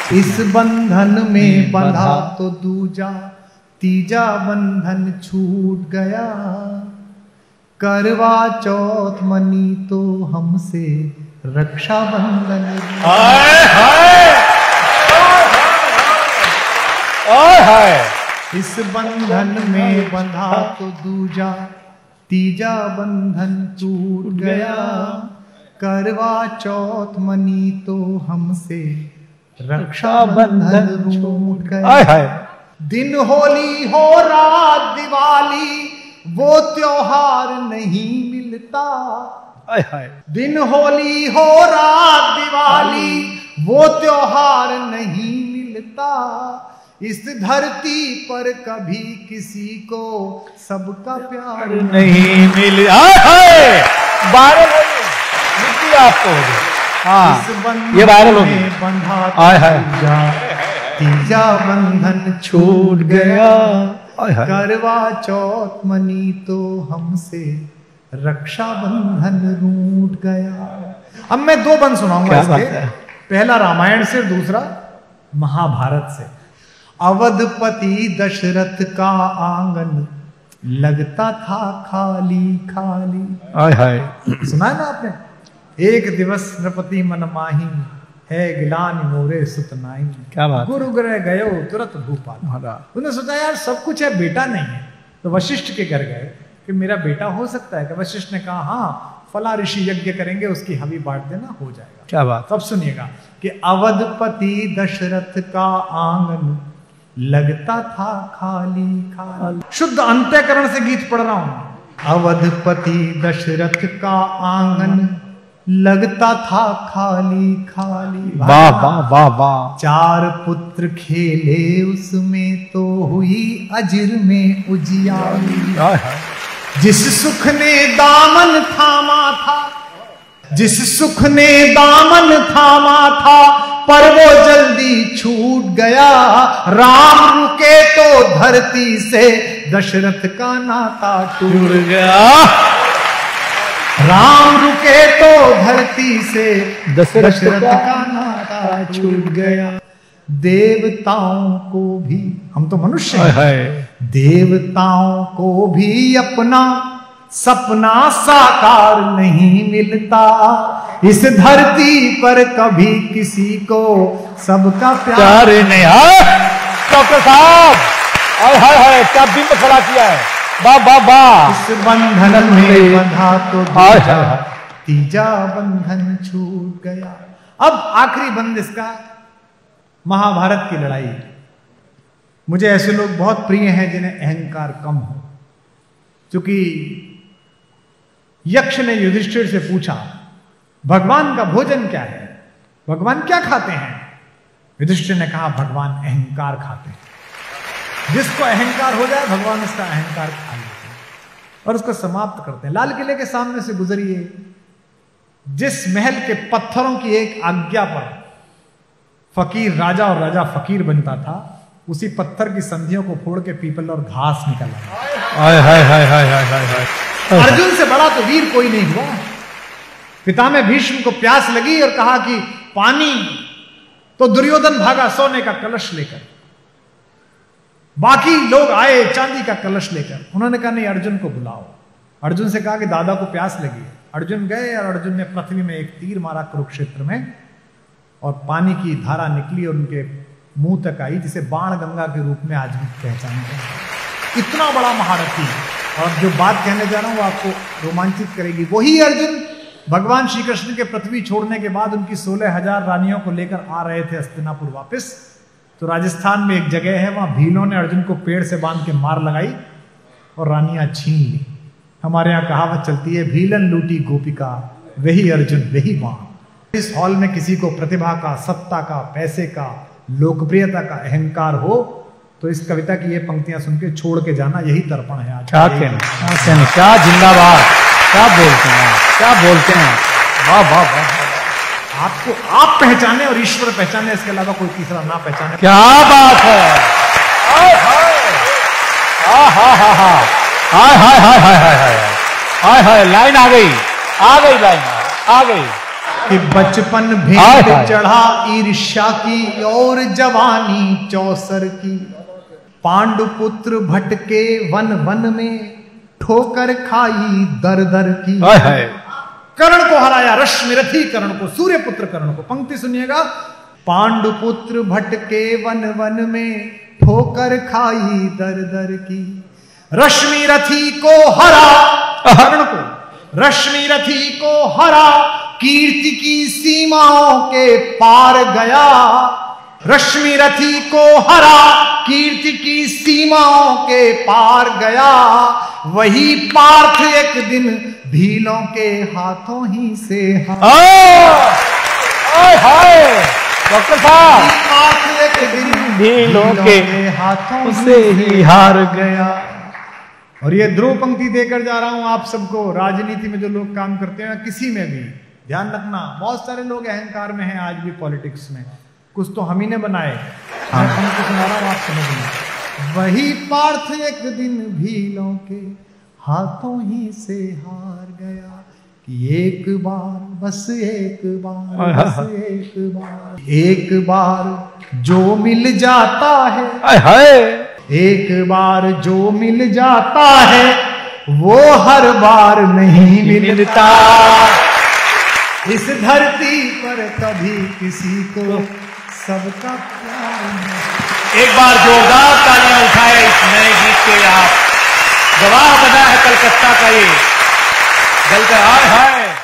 इस बंधन में बंधा तो दूजा तीजा बंधन छूट गया। करवा चौथ मनी तो हमसे रक्षा बंधन। इस बंधन में बंधा तो दूजा तीजा बंधन टूट गया। करवा चौथ मनी तो हमसे रक्षा बंधन छूट गया। दिन होली हो रात दिवाली वो त्योहार नहीं मिलता। दिन होली हो रात दिवाली वो त्योहार नहीं मिलता। इस धरती पर कभी किसी को सबका प्यार नहीं मिला। वायरल आपको ये वायरल हो गया। बंधा तीजा बंधन छूट गया। करवा चौथ मनी तो हमसे रक्षा बंधन रूठ गया। अब मैं दो बंद सुनाऊंगा इसके। पहला रामायण से, दूसरा महाभारत से। अवधपति दशरथ का आंगन लगता था खाली खाली। सुना है ना आपने? एक दिवस नृपति मन माही है गिलान मोरे सुत नाई। क्या बात? गुरु ग्रह गयो तुरंत भूपाल। उन्होंने सोचा यार सब कुछ है, बेटा नहीं है। तो वशिष्ठ के घर गए कि मेरा बेटा हो सकता है। कि वशिष्ठ ने कहा हाँ फला ऋषि यज्ञ करेंगे, उसकी हवि बांट देना, हो जाएगा। क्या बात? तब सुनिएगा कि अवधपति दशरथ का आंगन लगता था खाली खाली। शुद्ध अंतःकरण से गीत पढ़ रहा हूं। अवधपति दशरथ का आंगन लगता था खाली खाली। वाह वाह वाह वाह। चार पुत्र खेले उसमें तो हुई अजिर में उजियारी। जिस सुख ने दामन थामा था, जिस सुख ने दामन थामा था, पर वो जल्दी छूट गया। राम रुके तो धरती से दशरथ का नाता टूट गया। राम रुके तो धरती से दशरथ का नाता छूट गया। देवताओं को भी, हम तो मनुष्य हैं, देवताओं को भी अपना सपना साकार नहीं मिलता। इस धरती पर कभी किसी को सबका प्यार नहीं। डॉक्टर साहब हाय क्या बिंब खड़ा किया है। वाह वाह वाह। इस बंधन में बंधा तो तीजा बंधन छूट गया। अब आखिरी बंद इसका, महाभारत की लड़ाई। मुझे ऐसे लोग बहुत प्रिय हैं जिन्हें अहंकार कम हो। क्योंकि यक्ष ने युधिष्ठिर से पूछा भगवान का भोजन क्या है, भगवान क्या खाते हैं? युधिष्ठिर ने कहा भगवान अहंकार खाते हैं। जिसको अहंकार हो जाए भगवान उसका अहंकार खा लेते हैं और उसको समाप्त करते हैं। लाल किले के सामने से गुजरिए, जिस महल के पत्थरों की एक आज्ञा पर फकीर राजा और राजा फकीर बनता था, उसी पत्थर की संधियों को फोड़ के पीपल और घास निकल आया। अर्जुन से बड़ा तो वीर कोई नहीं हुआ। पितामह भीष्म को प्यास लगी और कहा कि पानी, तो दुर्योधन भागा सोने का कलश लेकर। बाकी लोग आए चांदी का कलश लेकर। उन्होंने कहा नहीं, अर्जुन को बुलाओ। अर्जुन से कहा कि दादा को प्यास लगी। अर्जुन गए और अर्जुन ने पृथ्वी में एक तीर मारा कुरुक्षेत्र में, और पानी की धारा निकली और उनके मुंह तक आई, जिसे बाण गंगा के रूप में आज भी पहचाना जाता है। इतना बड़ा महारथी। और जो बात कहने जा रहा हूं वो आपको रोमांचित करेगी। वही अर्जुन भगवान श्री कृष्ण के पृथ्वी छोड़ने के बाद उनकी 16,000 रानियों को लेकर आ रहे थे हस्तिनापुर वापस। तो राजस्थान में एक जगह है, वहां भीलों ने अर्जुन को पेड़ से बांध के मार लगाई और रानियां छीन ली। हमारे यहाँ कहावत चलती है, भीलन लूटी गोपिका वही अर्जुन वही बाण। इस हॉल में किसी को प्रतिभा का, सत्ता का, पैसे का, लोकप्रियता का अहंकार हो तो इस कविता की ये पंक्तियां सुन के छोड़ के जाना, यही तर्पण है आज। क्या जिंदाबाद, क्या बोलते हैं, क्या बोलते हैं। वाह वाह वाह। आपको आप पहचाने और ईश्वर पहचाने, इसके अलावा कोई तीसरा ना पहचाने। क्या बात है। हाय हाय हाय हाय हाय हाय हाय हाय। लाइन आ गई, आ गई लाइन, आ गई। कि बचपन भेंट चढ़ा ईर्ष्या की और जवानी चौसर की। पांडुपुत्र भटके वन वन में ठोकर खाई दर दर की। कर्ण को हराया, रश्मिरथी कर्ण को, सूर्यपुत्र कर्ण को। पंक्ति सुनिएगा, पांडुपुत्र भटके वन वन में ठोकर खाई दर दर की। रश्मिरथी को हरा, कर्ण को, रश्मिरथी को हरा, कीर्ति की सीमाओं के पार गया। रश्मिरथी को हरा, कीर्ति की सीमाओं के पार गया। वही पार्थ एक दिन भीलों के हाथों ही से डॉक्टर साहब, पार्थ एक दिन भीलों के हाथों से ही हार गया। और ये ध्रुव पंक्ति देकर जा रहा हूं आप सबको। राजनीति में जो लोग काम करते हैं, किसी में भी ध्यान रखना, बहुत सारे लोग अहंकार में हैं आज भी पॉलिटिक्स में। कुछ तो हम ही ने बनाए। मैं तुमको सुना रहा हूं, आप समझना। वही पार्थ एक दिन भीलों के हाथों ही से हार गया। कि एक बार, बस एक बार, बस एक बार, एक बार जो मिल जाता है, एक बार जो मिल जाता है, वो हर बार नहीं मिलता। इस धरती पर कभी किसी को सबका प्यार नहीं। एक बार जोरदार तालियां उठाए इस नए गीत के। आप गवाह बना है कलकत्ता का ये, जलकर आए हाय।